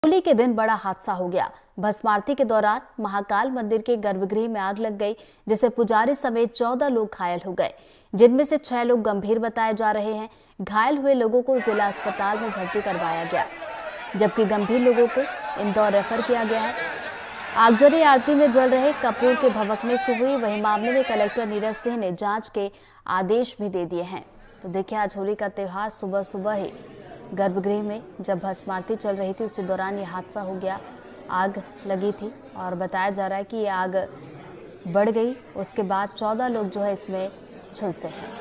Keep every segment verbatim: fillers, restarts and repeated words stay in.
होली के दिन बड़ा हादसा हो गया। भस्म आरती के दौरान महाकाल मंदिर के गर्भगृह में आग लग गई, जिससे पुजारी समेत चौदह लोग घायल हो गए, जिनमें से छह लोग गंभीर बताए जा रहे हैं। घायल हुए लोगों को जिला अस्पताल में भर्ती करवाया गया, जबकि गंभीर लोगों को इंदौर रेफर किया गया है। आगजनी आरती में जल रहे कपूर के भभकने से हुई। वहीं मामले में कलेक्टर नीरज सिंह ने जांच के आदेश भी दे दिए हैं। तो देखिए, आज होली का त्योहार सुबह सुबह ही गर्भगृह में जब भस्म आरती चल रही थी, उसी दौरान ये हादसा हो गया। आग लगी थी और बताया जा रहा है कि ये आग बढ़ गई। उसके बाद चौदह लोग जो है इसमें झुलसे हैं।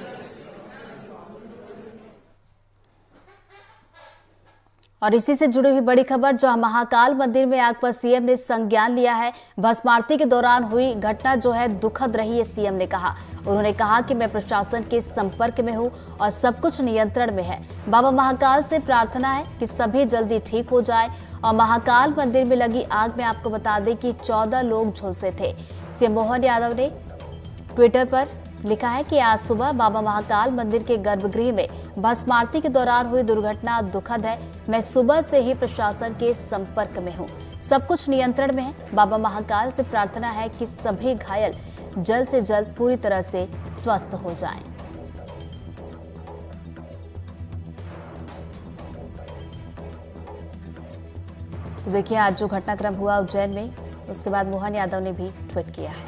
और इसी से जुड़ी हुई बड़ी खबर, जहां महाकाल मंदिर में आग पर सीएम ने संज्ञान लिया है। भस्म आरती के दौरान हुई घटना जो है दुखद रही है, सीएम ने कहा। उन्होंने कहा कि मैं प्रशासन के संपर्क में हूं और सब कुछ नियंत्रण में है। बाबा महाकाल से प्रार्थना है कि सभी जल्दी ठीक हो जाए। और महाकाल मंदिर में लगी आग में आपको बता दें कि चौदह लोग झुलसे थे। सीएम मोहन यादव ने ट्विटर पर लिखा है कि आज सुबह बाबा महाकाल मंदिर के गर्भगृह में भस्म आरती के दौरान हुई दुर्घटना दुखद है। मैं सुबह से ही प्रशासन के संपर्क में हूं, सब कुछ नियंत्रण में है। बाबा महाकाल से प्रार्थना है कि सभी घायल जल्द से जल्द पूरी तरह से स्वस्थ हो जाएं। तो देखिए, आज जो घटनाक्रम हुआ उज्जैन में, उसके बाद मोहन यादव ने भी ट्वीट किया है।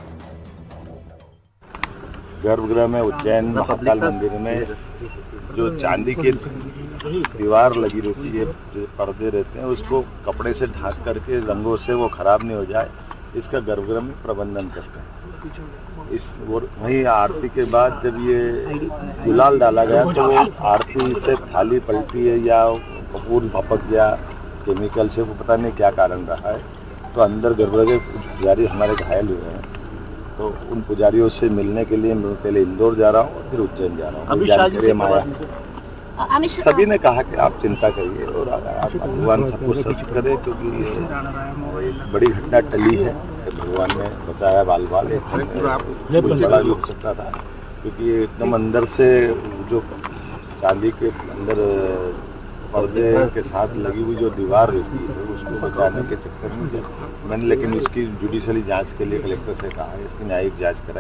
गर्भगृह में उज्जैन महाकाल मंदिर में जो चांदी की दीवार लगी रहती है, जो पर्दे रहते हैं, उसको कपड़े से ढक करके रंगों से वो खराब नहीं हो जाए, इसका गर्भगृह में प्रबंधन करते हैं। इस वही आरती के बाद जब ये गुलाल डाला गया तो वो आरती से थाली पलटी है या कपूर भपक गया केमिकल से, वो पता नहीं क्या कारण रहा है। तो अंदर गर्भगृह के पुजारी हमारे घायल हुए हैं। तो उन पुजारियों से मिलने के लिए मैं पहले इंदौर जा रहा हूँ और फिर उज्जैन जा रहा हूँ। जानकारी आया, सभी ने कहा कि आप चिंता करिए और आप भगवान सबको स्वस्थ करे, क्योंकि ये एक बड़ी घटना टली है। भगवान ने बचाया बाल बाल, एक बड़ा भी हो सकता था, क्योंकि ये एकदम अंदर से जो चांदी के अंदर पर्दे के साथ लगी हुई जो दीवार रहती है, उसको बचाने के चक्कर में मैंने लेकिन इसकी जुडिशियली जांच के लिए कलेक्टर से कहा है, इसकी न्यायिक जांच कराए।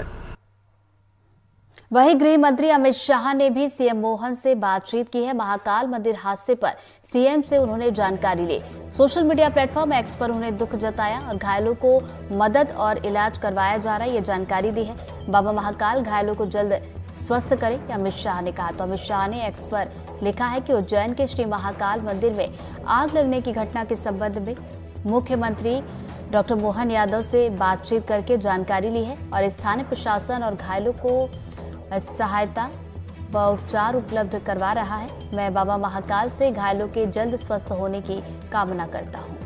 वहीं गृह मंत्री अमित शाह ने भी सीएम मोहन से बातचीत की है। महाकाल मंदिर हादसे पर सीएम से उन्होंने जानकारी ली। सोशल मीडिया प्लेटफॉर्म एक्स पर उन्होंने दुख जताया और घायलों को मदद और इलाज करवाया जा रहा है, ये जानकारी दी है। बाबा महाकाल घायलों को जल्द स्वस्थ करें, अमित शाह ने कहा। तो अमित शाह ने एक्स पर लिखा है कि उज्जैन के श्री महाकाल मंदिर में आग लगने की घटना के संबंध में मुख्यमंत्री डॉक्टर मोहन यादव से बातचीत करके जानकारी ली है और स्थानीय प्रशासन और घायलों को सहायता व उपचार उपलब्ध करवा रहा है। मैं बाबा महाकाल से घायलों के जल्द स्वस्थ होने की कामना करता हूं।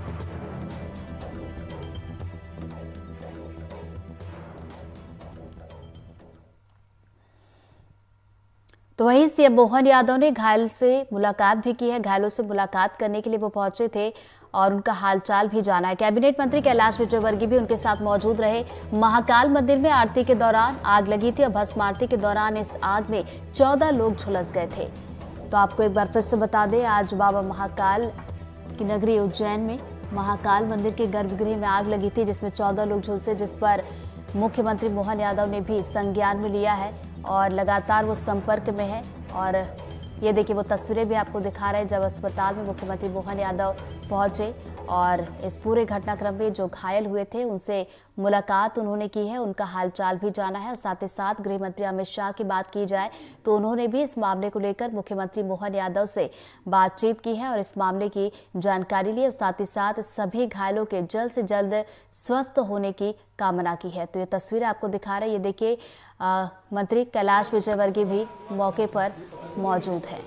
तो वहीं सीएम मोहन यादव ने घायल से मुलाकात भी की है। घायलों से मुलाकात करने के लिए वो पहुंचे थे और उनका हालचाल भी जाना है। कैबिनेट मंत्री कैलाश विजयवर्गीय भी उनके साथ मौजूद रहे। महाकाल मंदिर में आरती के दौरान आग लगी थी और भस्म आरती के दौरान इस आग में चौदह लोग झुलस गए थे। तो आपको एक बार फिर से बता दें, आज बाबा महाकाल की नगरी उज्जैन में महाकाल मंदिर के गर्भगृह में आग लगी थी, जिसमें चौदह लोग झुलसे, जिस पर मुख्यमंत्री मोहन यादव ने भी संज्ञान में लिया है और लगातार वो संपर्क में है। और ये देखिए, वो तस्वीरें भी आपको दिखा रहे हैं जब अस्पताल में मुख्यमंत्री मोहन यादव पहुंचे और इस पूरे घटनाक्रम में जो घायल हुए थे उनसे मुलाकात उन्होंने की है, उनका हालचाल भी जाना है। और साथ ही साथ गृह मंत्री अमित शाह की बात की जाए तो उन्होंने भी इस मामले को लेकर मुख्यमंत्री मोहन यादव से बातचीत की है और इस मामले की जानकारी ली और साथ ही साथ सभी घायलों के जल्द से जल्द स्वस्थ होने की कामना की है। तो ये तस्वीर आपको दिखा रहे हैं, ये देखिए, मंत्री कैलाश विजयवर्गीय भी मौके पर मौजूद है।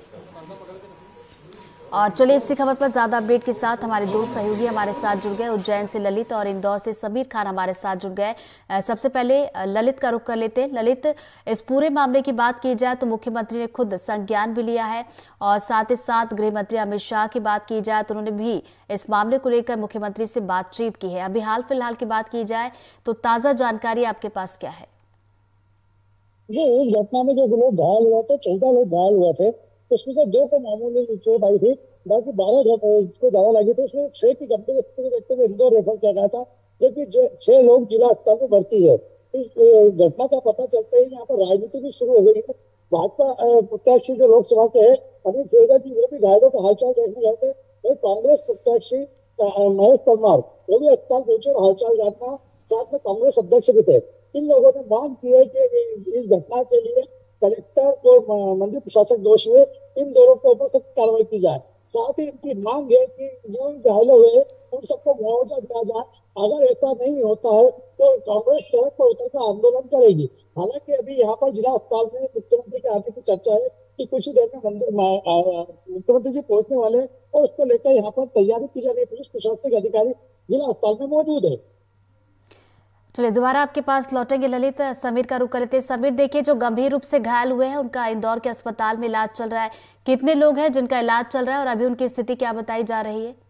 और चलिए, इसी खबर पर ज्यादा अपडेट के साथ हमारे दो सहयोगी हमारे साथ जुड़ गए। उज्जैन से ललित और इंदौर से समीर खान हमारे साथ जुड़ गए। सबसे पहले ललित का रुख कर लेते हैं। ललित, इस पूरे मामले की बात की जाए तो मुख्यमंत्री ने खुद संज्ञान भी लिया है और साथ ही साथ गृह मंत्री अमित शाह की बात की जाए तो उन्होंने भी इस मामले को लेकर मुख्यमंत्री से बातचीत की है। अभी हाल फिलहाल की बात की जाए तो ताजा जानकारी आपके पास क्या है? ये इस घटना में जो लोग घायल हुए थे, चौदह लोग घायल हुए थे, उसमें से दो को मामूली चोट आई थी बाकी बारह घंटे इसको ज्यादा लगी थी, उसमें छह की गंभीर स्थिति को देखते हुए इंदौर रेफर किया गया था, जबकि जो छह लोग जिला अस्पताल में भर्ती है। इस अ, घटना का पता चलते ही यहाँ पर राजनीति भी शुरू हो गई है। भाजपा अ, प्रत्याशी जो लोकसभा के हैं अनिल खेड़गा जी, वो भी घायलों का हालचाल देखने गए थे। वही कांग्रेस प्रत्याशी अ, महेश परमार वो भी अस्पताल पहुंचे और हालचाल जानना, साथ में कांग्रेस अध्यक्ष भी थे। इन लोगों ने मांग की है कि इस घटना के लिए कलेक्टर और मंदिर प्रशासक दोषी है, इन दोनों के ऊपर सख्त कार्रवाई की जाए। साथ ही इनकी मांग है कि जो घायल हुए उन सबको मुआवजा दिया जाए। अगर ऐसा नहीं होता है तो कांग्रेस सड़क पर उतरकर आंदोलन करेगी। हालांकि अभी यहाँ पर जिला अस्पताल में मुख्यमंत्री के आने की चर्चा है कि कुछ ही देर में मंदिर मुख्यमंत्री जी पहुंचने वाले हैं और उसको लेकर यहाँ पर तैयारी की जा रही है। पुलिस प्रशासनिक अधिकारी जिला अस्पताल में मौजूद है। चलिए दोबारा आपके पास लौटेंगे ललित। समीर का रुख कर लेते हैं। समीर, देखिए जो गंभीर रूप से घायल हुए हैं उनका इंदौर के अस्पताल में इलाज चल रहा है। कितने लोग हैं जिनका इलाज चल रहा है और अभी उनकी स्थिति क्या बताई जा रही है?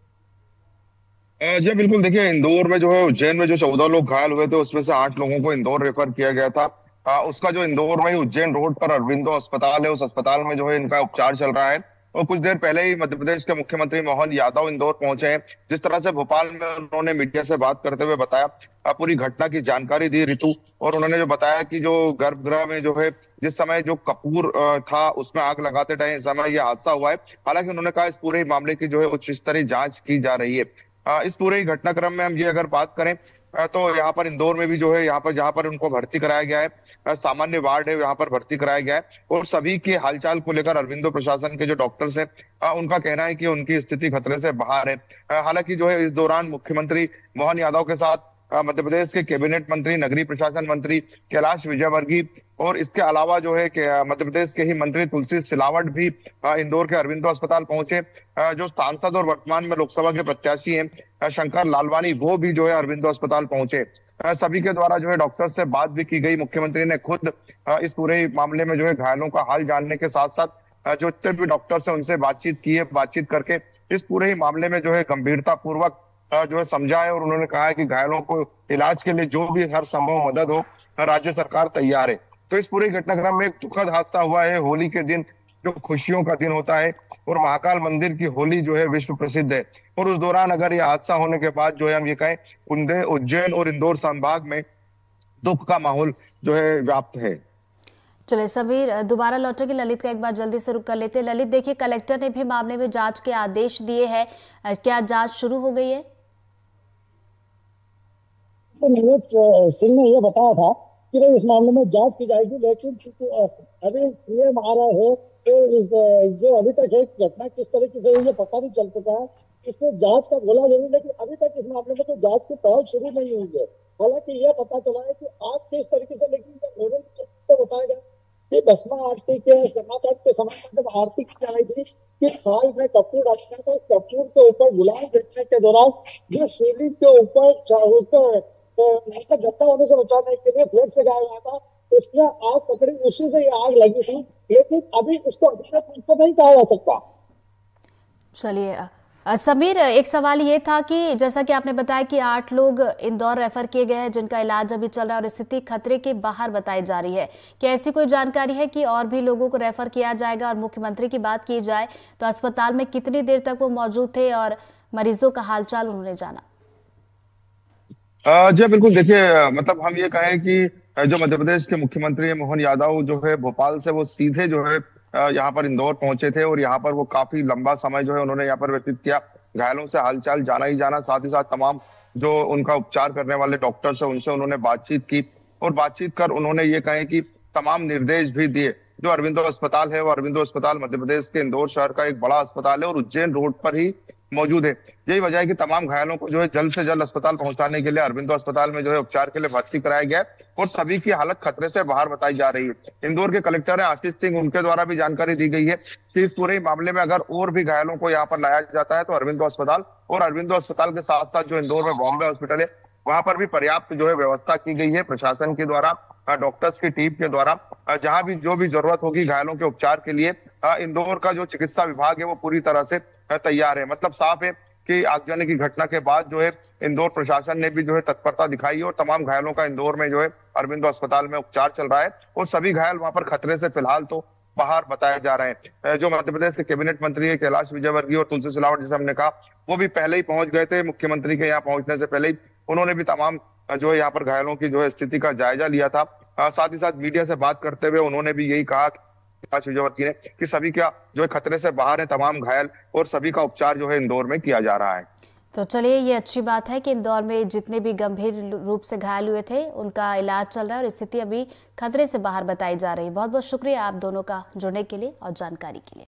जी बिल्कुल, देखिए इंदौर में जो है, उज्जैन में जो चौदह लोग घायल हुए थे उसमें से आठ लोगों को इंदौर रेफर किया गया था। आ, उसका जो इंदौर में उज्जैन रोड पर अरविंदो अस्पताल है, उस अस्पताल में जो है इनका उपचार चल रहा है। और कुछ देर पहले ही मध्य प्रदेश के मुख्यमंत्री मोहन यादव इंदौर पहुंचे हैं। जिस तरह से भोपाल में उन्होंने मीडिया से बात करते हुए बताया, पूरी घटना की जानकारी दी रितु, और उन्होंने जो बताया कि जो गर्भगृह में जो है जिस समय जो कपूर था उसमें आग लगाते टाइम समय ये हादसा हुआ है। हालांकि उन्होंने कहा इस पूरे मामले की जो है उच्च स्तरीय जांच की जा रही है। इस पूरे घटनाक्रम में हम ये अगर बात करें तो यहाँ पर इंदौर में भी जो है यहाँ पर जहाँ पर उनको भर्ती कराया गया है, सामान्य वार्ड है यहाँ पर भर्ती कराया गया है। और सभी के हालचाल को लेकर अरविंदो प्रशासन के जो डॉक्टर्स हैं उनका कहना है कि उनकी स्थिति खतरे से बाहर है। हालांकि जो है इस दौरान मुख्यमंत्री मोहन यादव के साथ मध्य प्रदेश के कैबिनेट मंत्री, नगरीय प्रशासन मंत्री कैलाश विजयवर्गीय और इसके अलावा जो है कि मध्य प्रदेश के ही मंत्री तुलसी सिलावट भी इंदौर के अरविंदो अस्पताल पहुंचे। जो सांसद और वर्तमान में लोकसभा के प्रत्याशी हैं शंकर लालवानी, वो भी जो है अरविंदो अस्पताल पहुंचे। सभी के द्वारा जो है डॉक्टर से बात भी की गई। मुख्यमंत्री ने खुद इस पूरे मामले में जो है घायलों का हाल जानने के साथ साथ जो जितने भी डॉक्टर्स हैं उनसे बातचीत की है। बातचीत करके इस पूरे ही मामले में जो है गंभीरता पूर्वक जो है समझा है और उन्होंने कहा है कि घायलों को इलाज के लिए जो भी हर संभव मदद हो राज्य सरकार तैयार है। तो इस पूरे घटनाक्रम में एक दुखद हादसा हुआ है। होली के दिन जो खुशियों का दिन होता है और महाकाल मंदिर की होली जो है विश्व प्रसिद्ध है, और उस दौरान अगर यह हादसा होने के बाद जो है हम ये कहें उज्जैन और इंदौर संभाग में दुख का माहौल जो है व्याप्त है। चलिए समीर, दोबारा लौटेंगे ललित का एक बार जल्दी से रुक कर लेते हैं। ललित, देखिए कलेक्टर ने भी मामले में जांच के आदेश दिए हैं, क्या जांच शुरू हो गई है? तो नीरज सिंह ने यह बताया था कि भाई इस मामले में जांच की जाएगी, लेकिन क्योंकि अभी सीएम आ रहा है तो इस जो अभी तक है घटना किस तरीके से हुई है पता नहीं चल चुका है। इसमें जांच का बोला जरूर, लेकिन अभी तक इस मामले में तो जांच की पहल शुरू नहीं हुई है। हालांकि यह पता चला है कि आग किस तरीके से, लेकिन तो बताया गया कि भस्मा आरती के समाचार के समय में जब आरती की जा रही थी कि थाल में कपूर डाला था, उस कपूर के ऊपर गुलाल फेंकने के दौरान जो शिवलिंग के ऊपर मतलब गड्ढा होने से बचाने के लिए फ्लेक्स लगाया गया था, उसमें आग पकड़ी, उसी से ये आग लगी थी। लेकिन अभी उसको अधिकृत नहीं कहा जा सकता। चलिए समीर, एक सवाल ये था कि जैसा कि आपने बताया कि आठ लोग इंदौर रेफर किए गए हैं जिनका इलाज अभी चल रहा है और स्थिति खतरे के बाहर बताई जा रही है। क्या ऐसी कोई जानकारी है कि और भी लोगों को रेफर किया जाएगा? और मुख्यमंत्री की बात की जाए तो अस्पताल में कितनी देर तक वो मौजूद थे और मरीजों का हालचाल उन्होंने जाना? जी बिल्कुल, देखिए मतलब हम ये कहें कि जो मध्य प्रदेश के मुख्यमंत्री मोहन यादव जो है भोपाल से वो सीधे जो है यहाँ पर इंदौर पहुंचे थे और यहाँ पर वो काफी लंबा समय जो है उन्होंने यहाँ पर व्यतीत किया। घायलों से हालचाल जाना ही जाना, साथ ही साथ तमाम जो उनका उपचार करने वाले डॉक्टर्स है उनसे उन्होंने बातचीत की और बातचीत कर उन्होंने ये कहे कि तमाम निर्देश भी दिए। जो अरविंदो अस्पताल है वो अरविंदो अस्पताल मध्य प्रदेश के इंदौर शहर का एक बड़ा अस्पताल है और उज्जैन रोड पर ही मौजूद है। यही वजह है कि तमाम घायलों को जो है जल्द से जल्द अस्पताल पहुंचाने के लिए अरविंदो अस्पताल में जो है उपचार के लिए भर्ती कराया गया है और सभी की हालत खतरे से बाहर बताई जा रही है। इंदौर के कलेक्टर है आशीष सिंह, उनके द्वारा भी जानकारी दी गई है कि इस पूरे मामले में अगर और भी घायलों को यहाँ पर लाया जाता है तो अरविंदो अस्पताल और अरविंदो अस्पताल के साथ साथ जो इंदौर में बॉम्बे हॉस्पिटल है वहां पर भी पर्याप्त जो है व्यवस्था की गई है प्रशासन के द्वारा, डॉक्टर्स की टीम के द्वारा। जहां भी जो भी जरूरत होगी घायलों के उपचार के लिए इंदौर का जो चिकित्सा विभाग है वो पूरी तरह से तैयार है। मतलब साफ है कि आगजनी की घटना के बाद जो है इंदौर प्रशासन ने भी जो है तत्परता दिखाई और तमाम घायलों का इंदौर में जो है अरविंदो अस्पताल में उपचार चल रहा है और सभी घायल वहां पर खतरे से फिलहाल तो बाहर बताए जा रहे हैं। जो मध्य प्रदेश के कैबिनेट मंत्री है कैलाश विजयवर्गीय और तुलसी सिलावट, जैसे हमने कहा, वो भी पहले ही पहुंच गए थे। मुख्यमंत्री के यहाँ पहुंचने से पहले ही उन्होंने भी तमाम जो है यहाँ पर घायलों की जो है स्थिति का जायजा लिया था। साथ ही साथ मीडिया से बात करते हुए उन्होंने भी यही कहा कैलाश विजयवर्गीय ने कि सभी का जो है खतरे से बाहर है, तमाम घायल, और सभी का उपचार जो है इंदौर में किया जा रहा है। तो चलिए, ये अच्छी बात है कि इंदौर में जितने भी गंभीर रूप से घायल हुए थे उनका इलाज चल रहा है और स्थिति अभी खतरे से बाहर बताई जा रही है। बहुत बहुत शुक्रिया आप दोनों का जुड़ने के लिए और जानकारी के लिए।